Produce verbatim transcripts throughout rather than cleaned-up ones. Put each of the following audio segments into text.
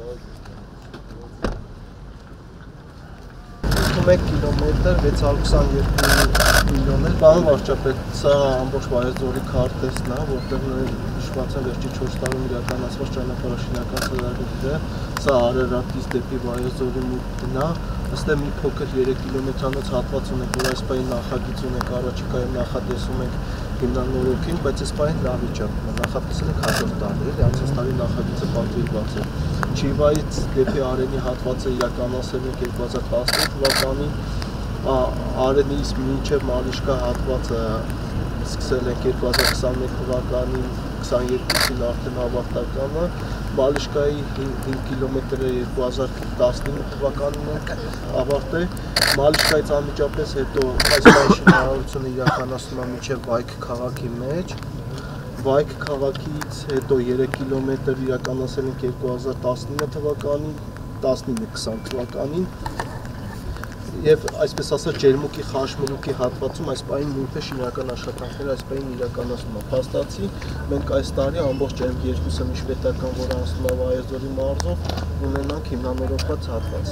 մեկ կիլոմետր վեց հարյուր քսաներկու միլիոն է։ Պարոն վարչապետ, սա ամբողջ Վայոց ձորի քարտեզն է, որտեղ նշված է վերջի չորս տարում իրականացված ճանապարհաշինական ծրագրերը։ Սա Արարատից դեպի Վայոց ձորի մուտքն է։ Ըստ մի փոքր երեք կիլոմետրանոց հատված ունենք, որ այս պահին նախագիծ ունենք, առաջիկայում նախատեսում ենք հիմնանորոգին, բայց այս պահին լավ վիճակում է։ Նախատեսել ենք հաջորդ տարի, էլի անցած տարի նախագիծը պատվիրված է։ Չիվայից դեպի Արենի հատվածը իրականացել ենք երկու հազար տասնութ թվականին, Արենից մինչև Մանիշկա հատվածը սկսել ենք երկու հազար քսաներկու թվականին, քսաներկուսին արդեն ավարտականը, Մանիշկայի հինգ կիլոմետրը երկու հազար տասնինը թվականին ենք ավարտել, Մանիշկայից անմիջապես հետո այս պահի շինարարությունը իրականացնում է մինչև Վայք քաղաքի մեջ, Վայք քաղաքից հետո երեք կիլոմետր իրականացել ենք երկու հազար տասնինը թվականին, տասնինը քսան թվականին եւ այսպես ասած Ջերմուկի Խաշմերուկի հատվածում այս պահին նույնպես շինարական աշխատանքները այս պահին իրականացնում են։ Փաստացի մենք այս տարի ամբողջ Ջերմուկի երկուսը միջպետական, որը անցնում է Վայոց ձորի մարզով, ունենանք հիմնանորոգված հատված։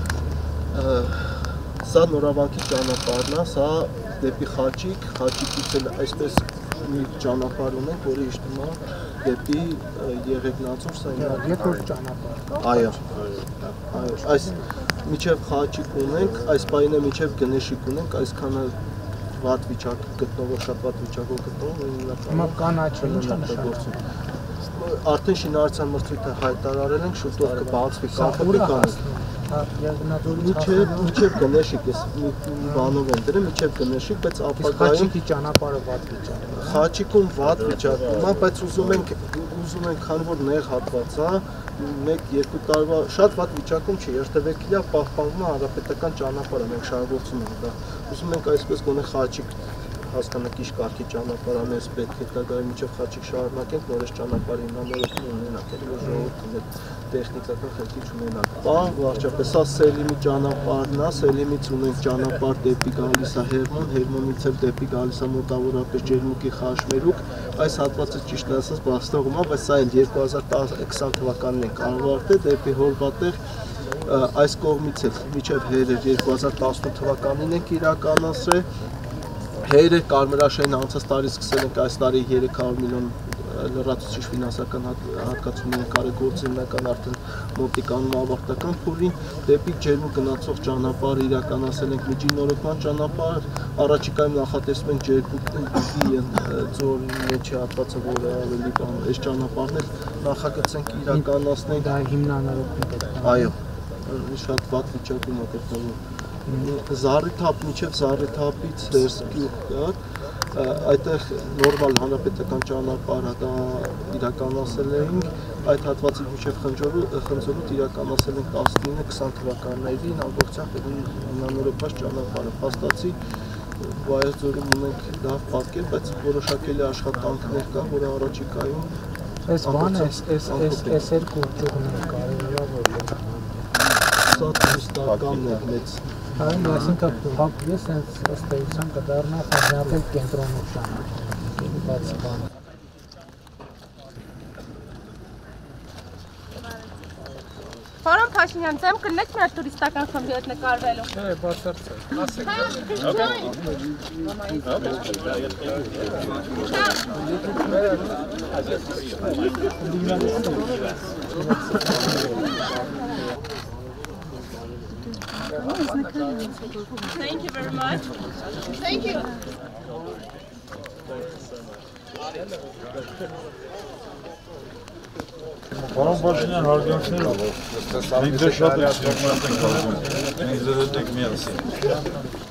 Սա նորավանքի ճանապարհն է, սա դեպի Խաչիկ, Խաչիկից էլ այսպես մի ճանապարհ ունենք, որը իջնում է դեպի Եղեգնաձոր, սա երկրորդ ճանապարհ։ Այո, այո, այս միջև Խաչիկ ունենք, այս պահին է միջև Գնեշիկ ունենք, այսքանը վատ վիճակ գտնվող, շատ վատ վիճակով գտնվող։ Հիմա կանաչը ի՞նչ է նշանակում։ Արդեն շինարարության մրցույթը հայտարարել ենք, շուտով կբացվի կապը Միջև Գնեշիկ, ես մի բանով եմ դրել, միջև Գնեշիկ, բայց ապագայում Խաչիկի ճանապարհը վատ վիճակում է։ Խաչիկում վատ վիճակում է, բայց ուզում ենք, ուզում ենք, քանի որ նեղ հատված է, մեկ երկու տարվա շատ վատ վիճակում չի, երթևեկիլա պահպանվում է հանրապետական ճանապարհը, մենք շարունակում ենք դա։ Ուզում ենք այսպես գոնե Խաչիկ հասկանանք ինչ կարգի ճանապարհանես պետք է հետագայում մինչև Խաչիկ շարունակենք, նորից ճանապարհի հիմնանորոգում ունենանք, էլի որ ժողովուրդը տեխնիկական խնդիր չունենանք։ Պարոն վարչապետ, սա Սելիմի ճանապարհն է, Սելիմից ունենք ճանապարհ դեպի գալիս է Հերմոն, Հերմոնից էլ դեպի գալիս է մոտավորապես Ջերմուկի Խաշմերուկ, այս հատվածը ճիշտ ասած բաստողում է, բայց սա էլ երկու հազար քսան թվականին ենք ավարտել դեպի Հորվատեղ, այս կողմից էլ միջև Հերեր երկու հազար տասնութ թվականին ենք իրականացրել, Հերեր Կարմրաշեն անցած տարի սկսել ենք այս տարի երեք հարյուր միլիոն լրացուցիչ ֆինանսական հատկացումներ կարեգործնական արդեն մոտիկանում ավարտական փուլին, դեպի Ջերմուկ գնացող ճանապարհ իրականացել ենք միջինորոգման ճանապարհ, առաջիկայում նախատեսում ենք Ջերմուկի ձորի մեջ հատվածը, որը ավելի բան, այս ճանապարհն էլ նախագծենք իրականացնենք։ Դա հիմնանորոգում պետք է։ Այո, շատ վատ վիճակում է գտնվում։ Զառիթափ միջև Զառիթափից Հերսկյուղ կա, այդտեղ նորմալ հանրապետական ճանապարհ դա իրականացել էինք, այդ հատվածից միջև Խնձորուտ իրականացել ենք տասնինը քսան թվականներին, ամբողջությամբ հիմնանորոգված ճանապարհը, փաստացի Վայոց ձորում ունենք լավ պատկեր, բայց որոշակելի աշխատանքներ կան, որը առաջիկայում Այս բանը, այս երկու ճյուղն է կարևորը, սա տուրիստականն է մեծ։ Այն այսինքն ես ըստ էության կդառնա խորհրդել կենտրոնության բաց բանը։ Պարոն Փաշինյան, ձեմ կլնեք մեր տուրիստական խմբի հետ նկարվելու։ Չէ, բացարձակ։ Thank you very much. Thank you. Պարոն Փաշինյան, հարգանքներ, մենք ձեր շատ ենք շնորհակալ ենք, մենք ձեր հետ ենք միասին։